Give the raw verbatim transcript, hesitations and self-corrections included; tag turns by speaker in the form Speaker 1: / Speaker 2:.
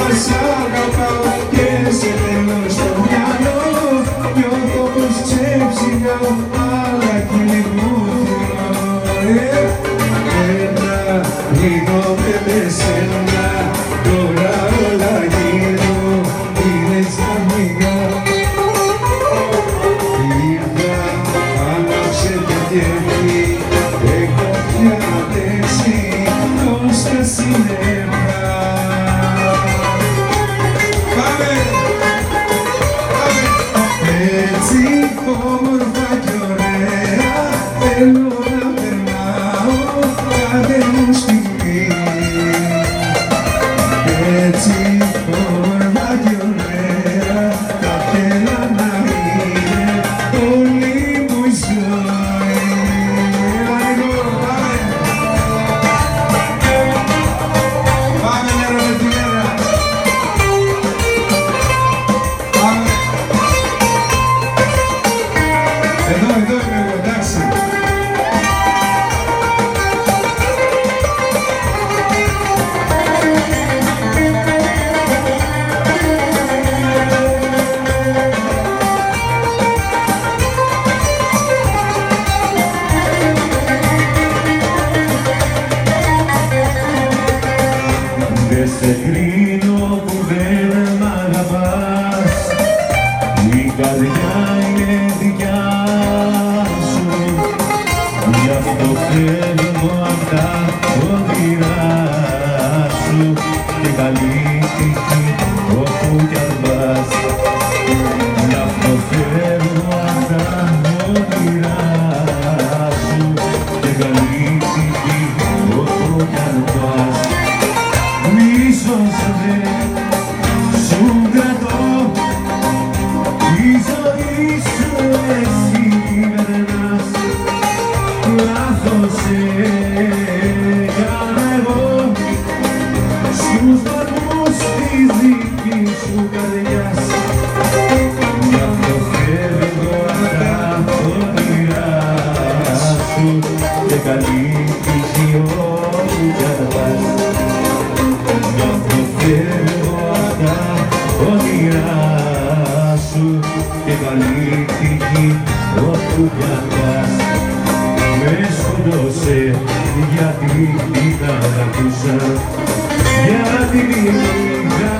Speaker 1: σ' αγαπάω και σε θέλω στο μυαλό. Νιώθω πως ξεψυγάω, αλλά κι λίγο θυμάμαι. Ένα λίγο με σένα, τώρα όλα γύρω είναι ξαφνικά. Ήρθα, άναψε το κέφι, έχω πια αντέξει ως τα σύννεφα. Πάμε! Πάμε! Έτσι όμορφα κι ωραία θέλω να περνάω κάθε μου στιγμή. Έτσι όμορφα κι ωραία θα θέλω να είναι όλη μου η ζωή. Πάμε νερό με τη μέρα. Πάμε. Εδώ, εδώ είμαι εγώ, εντάξει. Δεν σε κρίνω που δεν μ' αγαπάς, η καρδιά είναι δικιά σου. Γι' αυτό θέλω απ' τα όνειρά σου και καλή τύχη όπου κι αν πας. Γι' αυτό θέλω απ' τα όνειρά σου και καλή τύχη όπου κι αν πας. Ίσως δεν σου κρατώ, η ζωή σου εσύ κυβερνάς. Λάθος έκανα εγώ στους βαθμούς της δικής σου καρδιάς. Γι' αυτό φεύγω απ' τα όνειρά σου και καλή τύχη όπου κι αν πας. Γι' αυτό φεύγω απ' τα όνειρά σου και καλή τύχη όπου κι αν πας. Με σκοτώσε γιατί την αγαπούσα, γιατί την